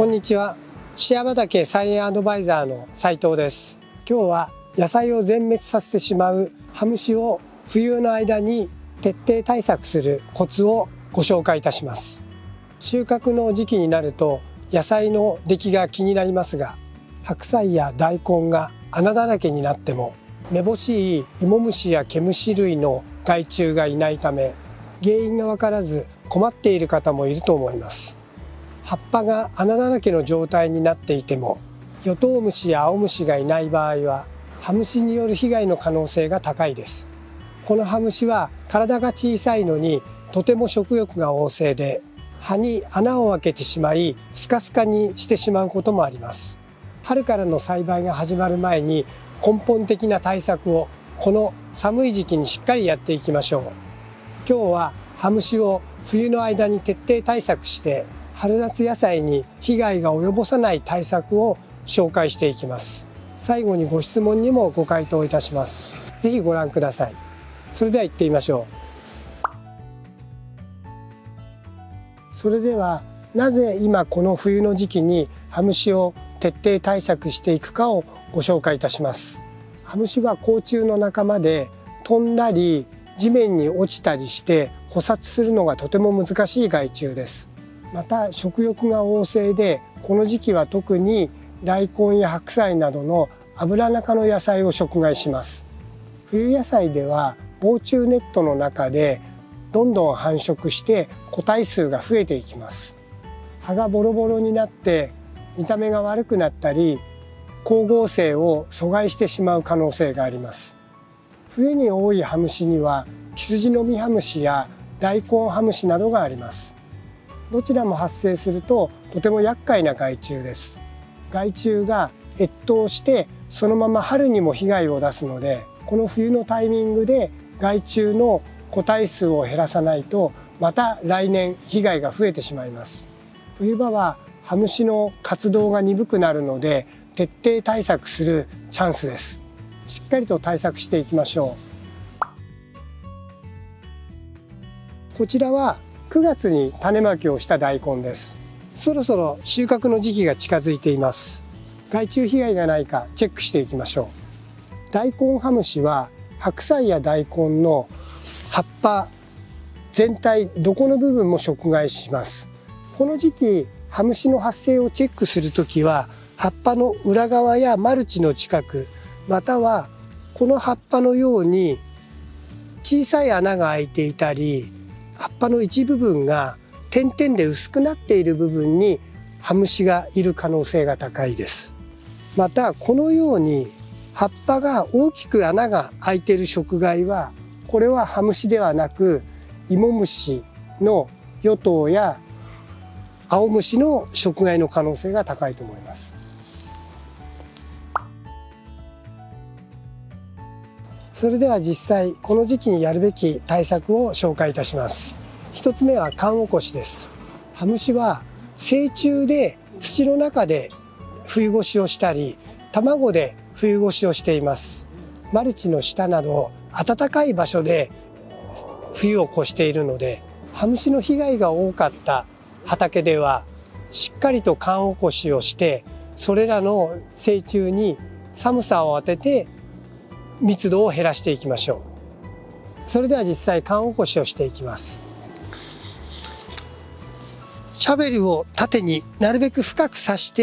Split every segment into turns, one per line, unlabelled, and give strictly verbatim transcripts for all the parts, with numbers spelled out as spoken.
こんにちは。シア畑菜園アドバイザーの斉藤です。今日は野菜を全滅させてしまう葉虫を冬の間に徹底対策するコツをご紹介いたします。収穫の時期になると野菜の出来が気になりますが、白菜や大根が穴だらけになってもめぼしい芋虫や毛虫類の害虫がいないため、原因がわからず困っている方もいると思います。葉っぱが穴だらけの状態になっていても、ヨトウムシやアオムシがいない場合は葉虫による被害の可能性が高いです。この葉虫は体が小さいのにとても食欲が旺盛で、葉に穴を開けてしまいスカスカにしてしまうこともあります。春からの栽培が始まる前に根本的な対策をこの寒い時期にしっかりやっていきましょう。今日は葉虫を冬の間に徹底対策して春夏野菜に被害が及ぼさない対策を紹介していきます。最後にご質問にもご回答いたします。ぜひご覧ください。それでは行ってみましょう。それではなぜ今この冬の時期に葉虫を徹底対策していくかをご紹介いたします。葉虫は甲虫の仲間で、飛んだり地面に落ちたりして捕殺するのがとても難しい害虫です。また食欲が旺盛で、この時期は特に大根や白菜などの油中の野菜を食害します。冬野菜では防虫ネットの中でどんどん繁殖して個体数が増えていきます。葉がボロボロになって見た目が悪くなったり、光合成を阻害してしまう可能性があります。冬に多い葉虫にはキスジノミハムシや大根ハムシなどがあります。どちらも発生するととても厄介な害虫です。害虫が越冬してそのまま春にも被害を出すので、この冬のタイミングで害虫の個体数を減らさないと、また来年被害が増えてしまいます。冬場は葉虫の活動が鈍くなるので、徹底対策するチャンスです。しっかりと対策していきましょう。こちらはくがつに種まきをした大根です。そろそろ収穫の時期が近づいています。害虫被害がないかチェックしていきましょう。大根葉虫は白菜や大根の葉っぱ全体どこの部分も食害します。この時期葉虫の発生をチェックするときは、葉っぱの裏側やマルチの近く、またはこの葉っぱのように小さい穴が開いていたり、葉っぱの一部分が点々で薄くなっている部分に葉虫がいる可能性が高いです。またこのように葉っぱが大きく穴が開いている食害は、これは葉虫ではなく芋虫のヨトウやアオムシの食害の可能性が高いと思います。それでは実際この時期にやるべき対策を紹介いたします。一つ目は寒起こしです。葉虫は成虫で土の中で冬越しをしたり、卵で冬越しをしています。マルチの下など暖かい場所で冬を越しているので、葉虫の被害が多かった畑ではしっかりと寒起こしをして、それらの成虫に寒さを当てて密度を減らしていきましょう。それでは実際寒起こしをしていきます。シャベルを縦になるべく深く刺して、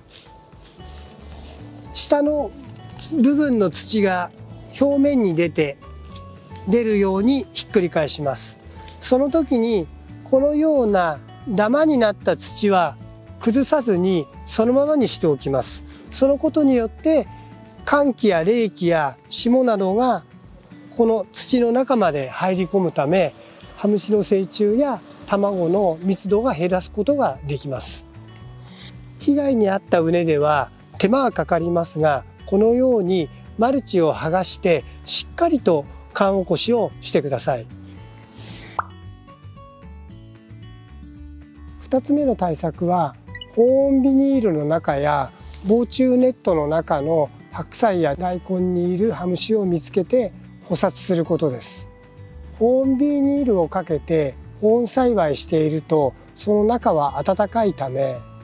下の部分の土が表面に出て出るようにひっくり返します。その時にこのようなダマになった土は崩さずにそのままにしておきます。そのことによって寒気や冷気や霜などがこの土の中まで入り込むため、葉虫の成虫や卵の密度が減らすことができます。被害に遭った畝では手間はかかりますが、このようにマルチを剥がしてしっかりと寒起こしをしてください。ふたつめの対策は、保温ビニールの中や防虫ネットの中の白菜や大根にいる葉虫を見つけて捕殺することです。保温ビニールをかけて保温栽培していると、その中は暖かいため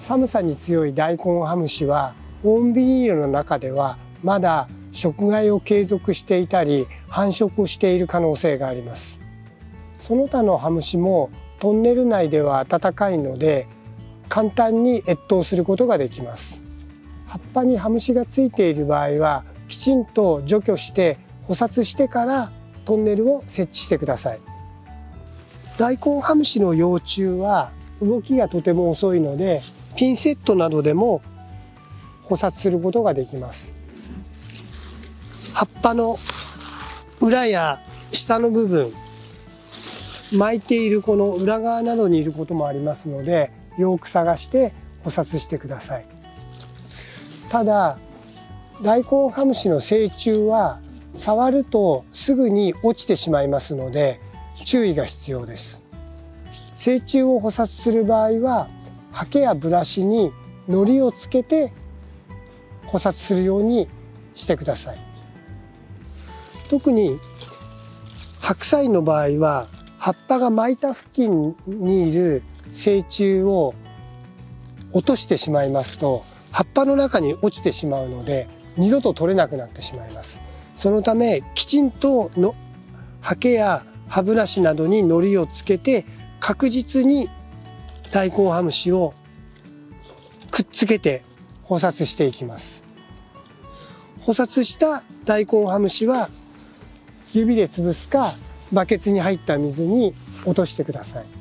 寒さに強い大根ハムシは保温ビニールの中ではまだ食害を継続していたり繁殖している可能性があります。その他のハムシもトンネル内では暖かいので簡単に越冬することができます。葉っぱにハムシがついている場合はきちんと除去して捕殺してからトンネルを設置してください。大根ハムシの幼虫は動きがとても遅いのでピンセットなどでも捕殺することができます。葉っぱの裏や下の部分、巻いているこの裏側などにいることもありますので、よく探して捕殺してください。ただ大根ハムシの成虫は触るとすぐに落ちてしまいますので注意が必要です。成虫を捕殺する場合はハケやブラシに糊をつけて捕殺するようにしてください。特に白菜の場合は葉っぱが巻いた付近にいる成虫を落としてしまいますと葉っぱの中に落ちてしまうので二度と取れなくなってしまいます。そのためきちんとのハケや歯ブラシなどに糊をつけて確実に大根ハムシをくっつけて捕殺していきます。捕殺した大根ハムシは指で潰すかバケツに入った水に落としてください。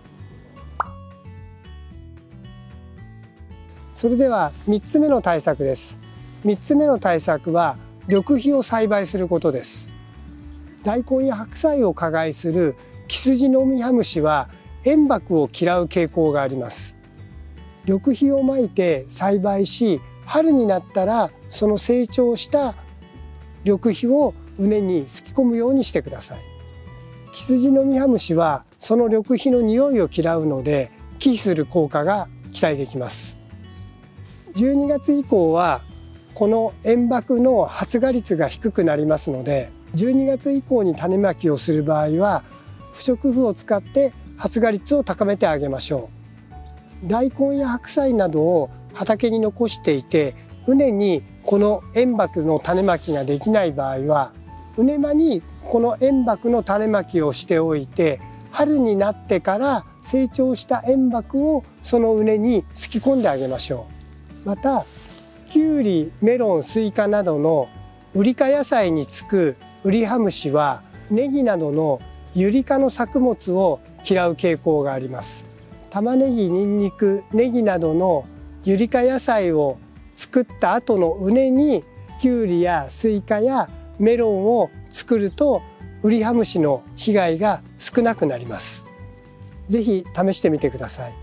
それではみっつめの対策です。みっつめの対策は緑肥を栽培することです。大根や白菜を加害するキスジノミハムシは塩爆を嫌う傾向があります。緑肥をまいて栽培し、春になったらその成長した緑肥を畝にすき込むようにしてください。キスジノミハムシはその緑肥の匂いを嫌うので忌避する効果が期待できます。じゅうにがつ以降はこの塩爆の発芽率が低くなりますので、じゅうにがつ以降に種まきをする場合は不織布を使って発芽率を高めてあげましょう。大根や白菜などを畑に残していて畝にこの塩爆の種まきができない場合は畝間にこの塩爆の種まきをしておいて春になってから成長した塩爆をその畝にすき込んであげましょう。またきゅうり、メロン、スイカなどのウリ科野菜につくウリハムシはネギなどのユリ科の作物を嫌う傾向があります。玉ねぎ、ニンニク、ネギなどのユリ科野菜を作った後の畝にきゅうりやスイカやメロンを作るとウリハムシの被害が少なくなります。ぜひ試してみてください。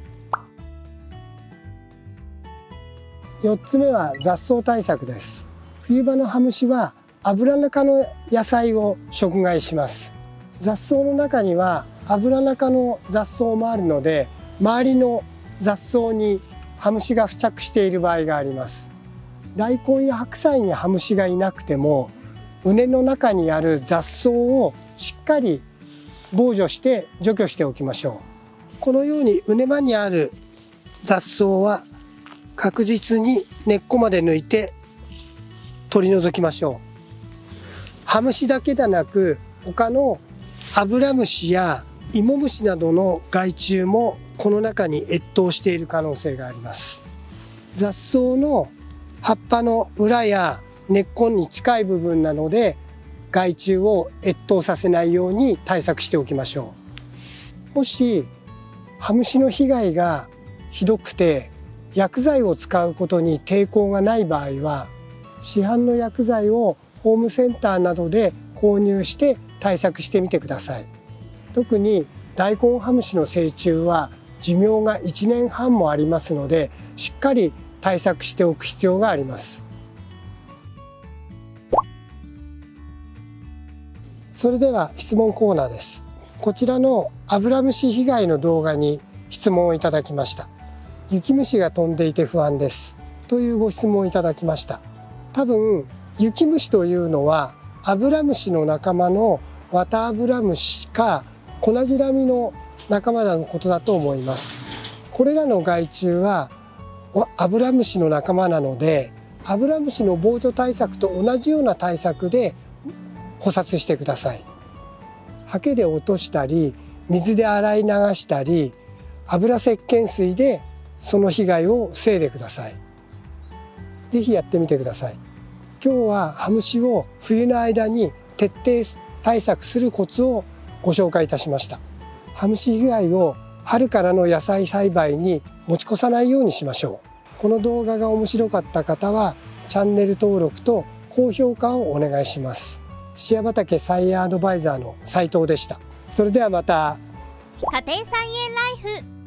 よっつめは雑草対策です。冬場のハムシはアブラナ科の野菜を食害します。雑草の中にはアブラナ科の雑草もあるので周りの雑草にハムシが付着している場合があります。大根や白菜にハムシがいなくても畝の中にある雑草をしっかり防除して除去しておきましょう。このように畝間にある雑草は確実に根っこまで抜いて取り除きましょう。ハムシだけでなく他のアブラムシやイモムシなどの害虫もこの中に越冬している可能性があります。雑草の葉っぱの裏や根っこに近い部分なので害虫を越冬させないように対策しておきましょう。もしハムシの被害がひどくて薬剤を使うことに抵抗がない場合は市販の薬剤をホームセンターなどで購入して対策してみてください。特に大根ハムシの成虫は寿命がいちねんはんもありますのでしっかり対策しておく必要があります。それでは質問コーナーです。こちらのアブラムシ被害の動画に質問をいただきました。雪虫が飛んでいて不安ですというご質問をいただきました。多分雪虫というのはアブラムシの仲間のワタアブラムシかコナジラミの仲間のことだと思います。 これらの害虫はアブラムシの仲間なので、アブラムシの防除対策と同じような対策で捕殺してください。ハケで落としたり、水で洗い流したり、油石鹸水でその被害を防いでください。ぜひやってみてください。今日はハムシを冬の間に徹底対策するコツをご紹介いたしました。ハムシ被害を春からの野菜栽培に持ち越さないようにしましょう。この動画が面白かった方はチャンネル登録と高評価をお願いします。シア畑菜園アドバイザーの斉藤でした。それではまた。
家庭菜園ライフ。